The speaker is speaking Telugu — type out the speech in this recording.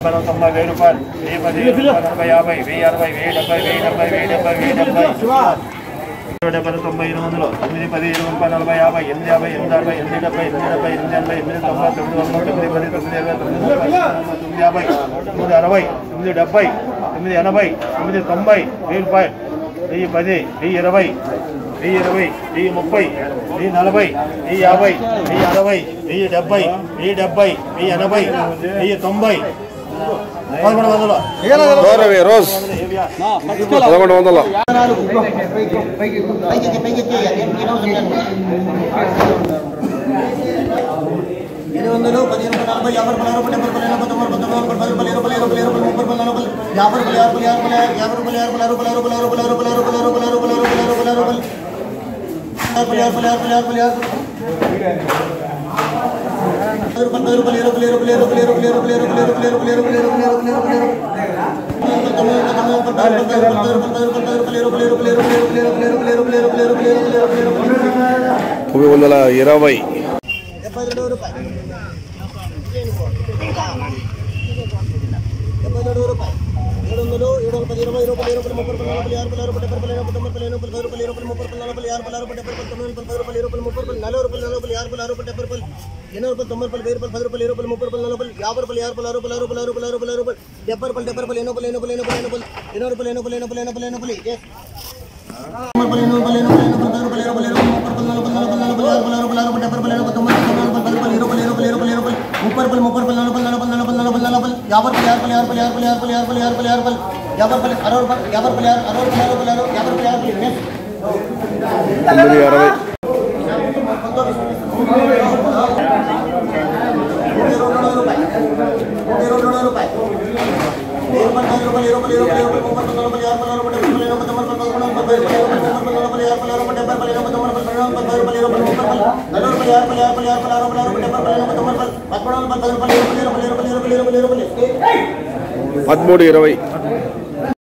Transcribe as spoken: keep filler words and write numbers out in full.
తొంభై వెయ్యి రూపాయలు వెయ్యి పది నలభై యాభై వెయ్యి అరవై వెయ్యి డెబ్బై వెయ్యి డెబ్బై వెయ్యి డెబ్బై వెయ్యి డెబ్బై డెబ్బై తొంభై ఎనిమిది వందలు తొమ్మిది పది ఇరవై ముప్పై నలభై యాభై ఎనిమిది యాభై ఎనిమిది అరవై ఎనిమిది డెబ్బై ఎనిమిది డెబ్బై ఎనిమిది ఎనభై ఎనిమిది తొంభై తొమ్మిది వందలు తొమ్మిది పది తొమ్మిది ఇరవై తొమ్మిది ముప్పై తొమ్మిది యాభై తొమ్మిది అరవై తొమ్మిది డెబ్బై తొమ్మిది ఎనభై తొమ్మిది తొంభై వెయ్యి రూపాయలు వెయ్యి పది వెయ్యి ఇరవై వెయ్యి ఇరవై వెయ్యి ముప్పై వెయ్యి నలభై వెయ్యి యాభై వెయ్యి అరవై వెయ్యి డెబ్బై వెయ్యి డెబ్బై వెయ్యి ఎనభై వెయ్యి తొంభై పదకొండు వందలు రోజు పదకొండు వందలు ఎనిమిది వందలు పదిహేను నలభై యాభై రూపాయలు అరవై డెబ్బై రూపాయలు ఎనభై తొంభై తొమ్మిది పది రూపాయలు ఇరవై ఇరవై ఇరవై ముప్పై రూపాయలు నలభై యాభై రూపాయలు యాభై రూపాయలు యాభై రూపాయలు యాభై రూపాయలు రూపాయలు రూపాయలు రూపాయలు రూపాయలు రూపాయలు రూపాయలు రూపాయలు రూపాయలు రూపాయలు తొమ్మిది వందల ఇరవై డెబ్బై రెండు రూపాయలు డెబ్బై రెండు రూపాయలు ఏడు వందలు ఏడు వందల పది ఇరవై రూపాయలు ఇరవై ముప్పై రూపాయలు నలభై యాభై రూపాయలు డెబ్బై రూపాయలు ఎనభై తొంభై రూపాయలు ఎనభై రూపాయలు ఇరవై ముప్పై రూపాయలు నలభై యాభై రూపాయలు డెబ్బై రూపాయలు తొమ్మిది పది రూపాయలు ఇరవై ముప్పై రూపాయలు నలభై రూపాయలు నలభై యాభై రూపాయలు అరవై డెబ్బై రూపాయలు ఎనభై రూపాయలు తొంభై రూపాయలు వెయ్యి రూపాయలు పది రూపాయలు ఇరవై ముప్పై రూపాయలు నలభై యాభై రూపాయలు యాభై రూపాయలు అరవై రూపాయలు అరవై రూపాయలు అరవై రూపాయలు డెబ్బై రూపాయలు డెబ్బై రూపాయలు ఎనభై ఎనభై ఎనభై ఎనభై ఎనభై ఎనభై రూపాయలు ఎనభై ఎనభై ఎనభై ఎనభై ముప్పై రూపాయలు ముప్పై రూపాయలు నలభై నలభై నలభై నలభై నలభై యాభై రూపాయలు యాభై యాభై యాభై యాభై యాభై యాభై యాభై యాభై రూపాయలు అరవై రూపాయలు యాభై రూపాయలు అరవై రూపాయలు అరవై రూపాయలు యాభై రూపాయలు తొమ్మిది అరవై పదమూడు ఇరవై